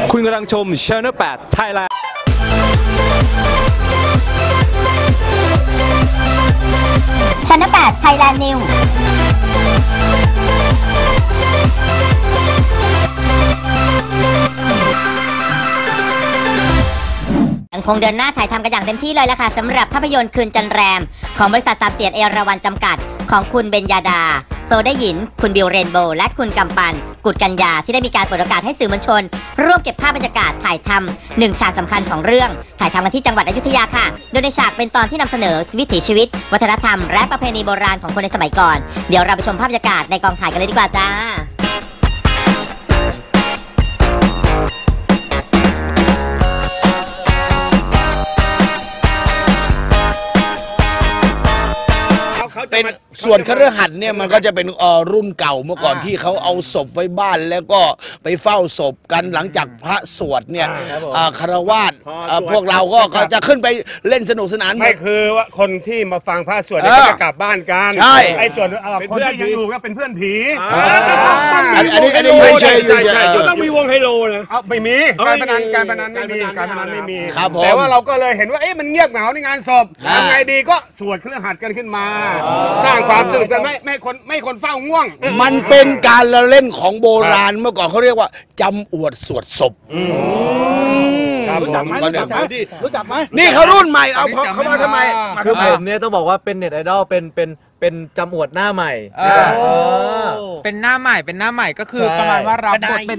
คุณกำลังชม Channel 8 Thailand Channel 8 Thailand Newsยังคงเดินหน้าถ่ายทำกันอย่างเต็มที่เลยล่ะค่ะสำหรับภาพยนตร์คืนจันแรมของบริษัทสามเสียนเอราวัณจำกัดของคุณเบญญาดาโซได้หยินคุณบิวเรนโบว์และคุณกำปันกุฎกัญญาที่ได้มีการเปิดโอกาสให้สื่อมวลชนร่วมเก็บภาพบรรยากาศถ่ายทำ1ฉากสำคัญของเรื่องถ่ายทำกันที่จังหวัดอยุธยาค่ะโดยในฉากเป็นตอนที่นำเสนอวิถีชีวิตวัฒนธรรมและประเพณีโบราณของคนในสมัยก่อนเดี๋ยวเราไปชมภาพบรรยากาศในกองถ่ายกันเลยดีกว่าจ้าเป็นส่วนคฤหัสถ์เนี่ยมันก็จะเป็นรุ่นเก่าเมื่อก่อนที่เขาเอาศพไว้บ้านแล้วก็ไปเฝ้าศพกันหลังจากพระสวดเนี่ยคฤหัสถ์พวกเราก็จะขึ้นไปเล่นสนุกสนานไม่คือว่าคนที่มาฟังพระสวดเนี่ยจะกลับบ้านกันใช่ไอ้ส่วนคนที่ยังอยู่ก็เป็นเพื่อนผีอันนี้ใช่ต้องมีวงไฮโลนะไม่มีการพนันไม่มีการพนันไม่มีแต่ว่าเราก็เลยเห็นว่ามันเงียบเหงาในงานศพทำไงดีก็สวดคฤหัสถ์กันขึ้นมาสร้างความสนุกสนานไม่คนเฝ้าง่วงมันเป็นการละเล่นของโบราณเมื่อก่อนเขาเรียกว่าจำอวดสวดศพรู้จักไหมนี่เขารุ่นใหม่เอาเขามาทำไมคือผมเนี่ยต้องบอกว่าเป็นเน็ตไอดอลเป็นจำอวดหน้าใหม่เป็นหน้าใหม่ก็คือประมาณว่ารับบท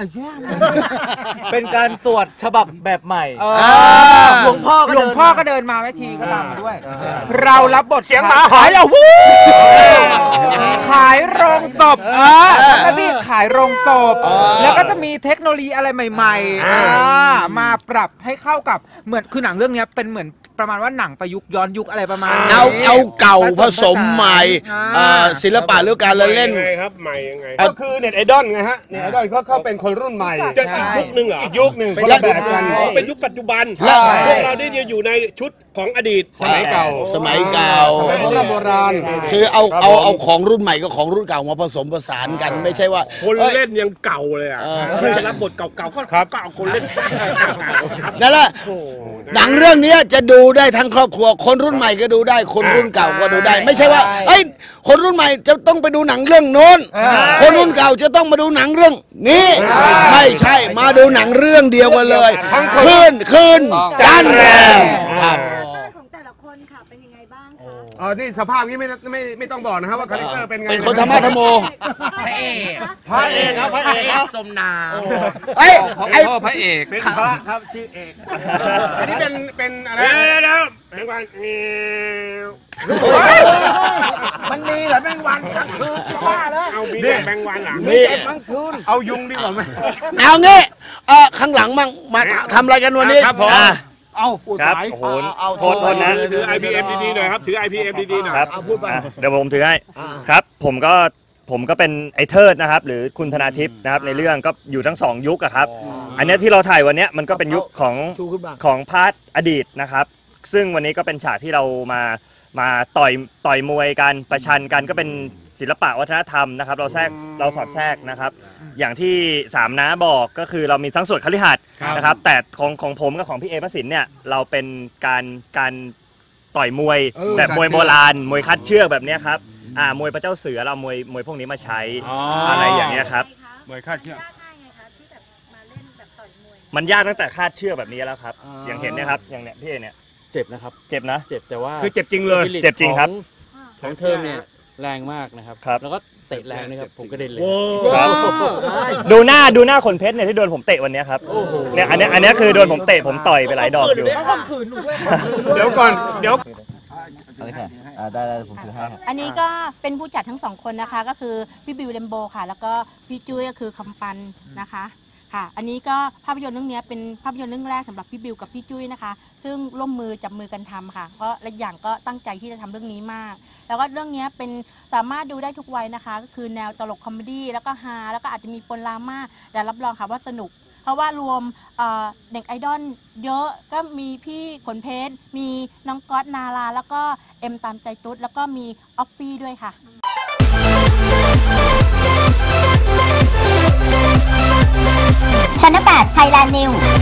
เป็นการสวดฉบับแบบใหม่หลวงพ่อก็เดินมาแม่ชีก็ตามมาด้วยเรารับบทเสียงหมาหายแล้วขายโรงศพแล้วที่ขายโรงศพแล้วก็จะมีเทคโนโลยีอะไรใหม่ๆมาปรับให้เข้ากับเหมือนคือหนังเรื่องนี้เป็นเหมือนประมาณว่าหนังประยุกต์ย้อนยุคอะไรประมาณเอาเก่าผสมใหม่ศิลปะหรือการเล่นครับใหม่ยังไงก็คือเน็ตไอดอลไงฮะเน็ตไอดอลเขาเป็นคนรุ่นใหม่จะอีกยุคนึงเหรออีกยุคนึงคนละแบบกันเป็นยุคปัจจุบันพวกเราได้อยู่ในชุดของอดีตสมัยเก่าโบราณคือเอาของรุ่นใหม่กับของรุ่นเก่ามาผสมผสานกันไม่ใช่ว่าคนเล่นยังเก่าเลยอ่ะจะรับบทเก่าๆก็เก่าคนเล่นนั่นแหละหนังเรื่องนี้จะดูได้ทั้งครอบครัวคนรุ่นใหม่ก็ดูได้คนรุ่นเก่าก็ดูได้ไม่ใช่ว่าคนรุ่นใหม่จะต้องไปดูหนังเรื่องโน้นคนรุ่นเก่าจะต้องมาดูหนังเรื่องนี้ไม่ใช่มาดูหนังเรื่องเดียวกันเลยคืนจันแรมครับของแต่ละคนค่ะเป็นยังไงบ้างคะนี่สภาพนี้ไม่ต้องบอกนะครับว่าคาแรคเตอร์เป็นไงเป็นคนธรรมะธรรมโมพระเอกครับจมน้ำพระเอกเป็นพระครับชื่อเอกอันนี้เป็นอะไรแมงวันมันมีเหรอแมงวันทั้งคืนบ้าแล้วเอามีแมงวันหลังมีทั้งคืนเอายุงดีกว่าไหมเอางี้ข้างหลังมั่งมาทำอะไรกันวันนี้ครับผมเอาปูสายโทษนะถือ IPM ดีๆหน่อยครับถือ IPM ดีๆหน่อยครับพูดไปเดี๋ยวผมถือให้ครับผมก็เป็นไอเทิดนะครับหรือคุณธนาทิพย์นะครับในเรื่องก็อยู่ทั้ง2ยุคครับอันนี้ที่เราถ่ายวันนี้มันก็เป็นยุคของพาร์ทอดีตนะครับซึ่งวันนี้ก็เป็นฉากที่เรามาต่อยมวยกันประชันกันก็เป็นศิลปะวัฒนธรรมนะครับเราสอดแทรกนะครับอย่างที่3น้าบอกก็คือเรามีทั้งส่วนคฤหัสถ์นะครับแต่ของผมกับของพี่เอพระสินเนี่ยเราเป็นการต่อยมวยแบบมวยโบราณมวยคัดเชือกแบบนี้ครับมวยพระเจ้าเสือเรามวยพวกนี้มาใช้อะไรอย่างเงี้ยครับมวยคาดเชือกมันยากตั้งแต่คาดเชือกแบบนี้แล้วครับอย่างเห็นเนี่ยครับอย่างเนี้ยพี่เอเนี่ยเจ็บนะครับเจ็บนะเจ็บแต่ว่าคือเจ็บจริงเลยเจ็บจริงครับของเทอมเนี่ยแรงมากนะครับแล้วก็เตะแรงนะครับผมก็เด็นเลยดูหน้าขนเพชรเนี่ยที่โดนผมเตะวันนี้ครับเนี่ยอันนี้คือโดนผมเตะผมต่อยไปหลายดอกอยู่เดี๋ยวก่อนเดี๋ยวอะไรค่ะได้ผมถือให้อันนี้ก็เป็นผู้จัดทั้ง2คนนะคะก็คือพี่บิวเรนโบว์ค่ะแล้วก็พี่จุ้ยก็คือคำปันนะคะค่ะอันนี้ก็ภาพยนตร์เรื่องนี้เป็นภาพยนตร์เรื่องแรกสำหรับพี่บิวกับพี่จุ้ยนะคะซึ่งร่วมมือจับมือกันทำค่ะก็และอย่างก็ตั้งใจที่จะทำเรื่องนี้มากแล้วก็เรื่องนี้เป็นสามารถดูได้ทุกวัยนะคะก็คือแนวตลกคอมเมดี้แล้วก็ฮาแล้วก็อาจจะมีปนดราม่าแต่รับรองค่ะว่าสนุกเพราะว่ารวมเด็กไอดอลเยอะก็มีพี่ขนเพชรมีน้องก๊อตนาราแล้วก็เอ็มตามใจตุ๊ดแล้วก็มีออฟฟี่ด้วยค่ะ Channel 8 Thailand News